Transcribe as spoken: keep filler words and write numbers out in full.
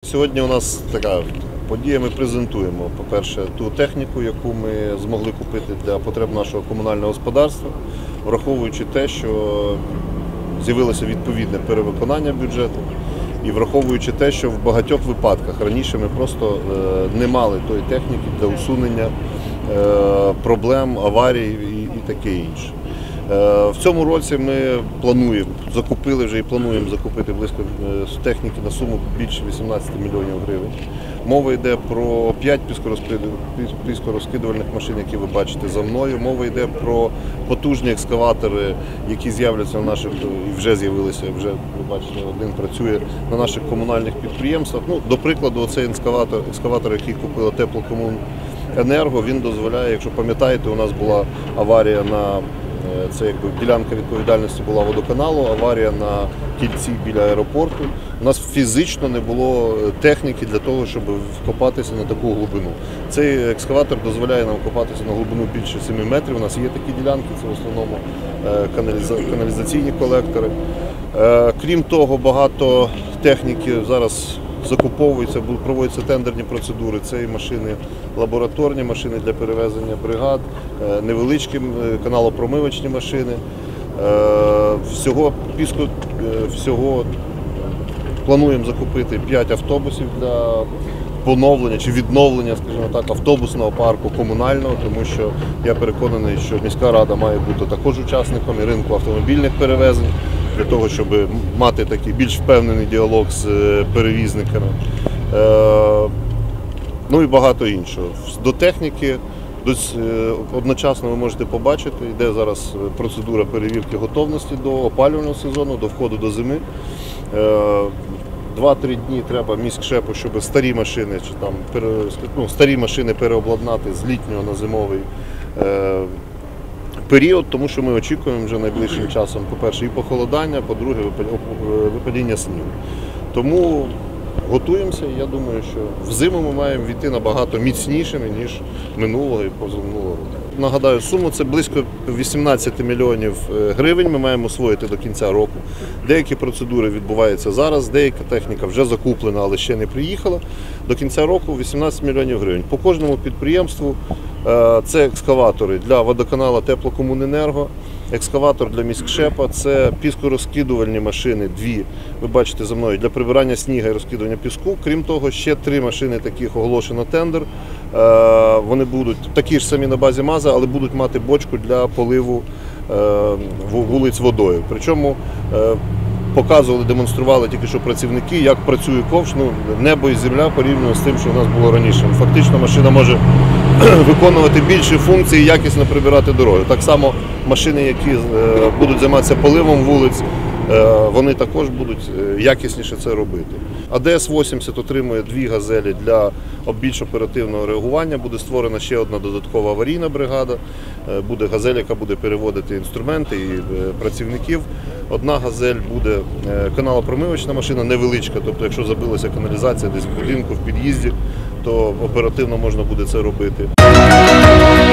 Сьогодні у нас така подія, ми презентуємо, по-перше, ту техніку, яку ми змогли купити для потреб нашого комунального господарства, враховуючи те, що з'явилося відповідне перевиконання бюджету і враховуючи те, що в багатьох випадках раніше ми просто не мали тої техніки для усунення проблем, аварій і таке інше. В цьому році ми плануємо, закупили вже і плануємо закупити близько техніки на суму більше вісімнадцяти мільйонів гривень. Мова йде про п'ять піскорозкидувальних машин, які ви бачите за мною. Мова йде про потужні екскаватори, які з'являться на наших, і вже з'явилися, вже ви бачите, один працює на наших комунальних підприємствах. Ну, до прикладу, оцей екскаватор, екскаватор, який купила Теплокомуненерго, він дозволяє, якщо пам'ятаєте, у нас була аварія на Це якби ділянка відповідальності була водоканалу, аварія на кільці біля аеропорту. У нас фізично не було техніки для того, щоб вкопатися на таку глибину. Цей екскаватор дозволяє нам вкопатися на глибину більше семи метрів. У нас є такі ділянки, це в основному каналізаційні колектори. Крім того, багато техніки зараз закуповуються, проводяться тендерні процедури. Це і машини лабораторні, машини для перевезення бригад, невеличкі каналопромивочні машини. Всього, всього плануємо закупити п'ять автобусів для поновлення чи відновлення, скажімо так, автобусного парку комунального, тому що я переконаний, що міська рада має бути також учасником і ринку автомобільних перевезень, для того, щоб мати такий більш впевнений діалог з перевізниками. Ну і багато іншого. До техніки одночасно ви можете побачити, йде зараз процедура перевірки готовності до опалювального сезону, до входу до зими. Два-три дні треба міськшепу, щоб старі машини, чи там, ну, старі машини переобладнати з літнього на зимовий період, тому що ми очікуємо вже найближчим часом, по-перше, і похолодання, по-друге, випадіння снігу. Тому готуємося, і я думаю, що в зиму ми маємо війти набагато міцнішими, ніж минулого і позаминулого року. Нагадаю, суму це близько вісімнадцяти мільйонів гривень ми маємо освоїти до кінця року. Деякі процедури відбуваються зараз, деяка техніка вже закуплена, але ще не приїхала. До кінця року вісімнадцять мільйонів гривень. По кожному підприємству це екскаватори для водоканалу Теплокомуненерго, екскаватор для міськшепа, це піскорозкидувальні машини, дві, ви бачите за мною, для прибирання снігу і розкидування піску. Крім того, ще три машини таких оголошено тендер. Вони будуть такі ж самі на базі МАЗа, але будуть мати бочку для поливу вулиць водою. Причому показували, демонстрували тільки що працівники, як працює ковш, ну, небо і земля порівняно з тим, що у нас було раніше. Фактично машина може виконувати більші функції, якісно прибирати дороги. Так само машини, які будуть займатися поливом вулиць, вони також будуть якісніше це робити. А Д С вісімдесят отримує дві газелі для більш оперативного реагування. Буде створена ще одна додаткова аварійна бригада. Буде газель, яка буде переводити інструменти і працівників. Одна газель буде каналопромивочна машина, невеличка, тобто якщо забилася каналізація десь в будинку, в під'їзді, то оперативно можна буде це робити.